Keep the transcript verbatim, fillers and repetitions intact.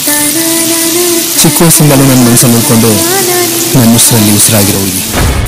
ಚಿಕ್ಕ ವಯಸ್ಸಿಂದಲೂ ನನ್ನ ಮನಸ್ಸನ್ನು ನೋಡಿಕೊಂಡು ನನ್ನ ಉಸಿರಲ್ಲಿ ಉಸಿರಾಗಿರೋ ಹುಡುಗಿ.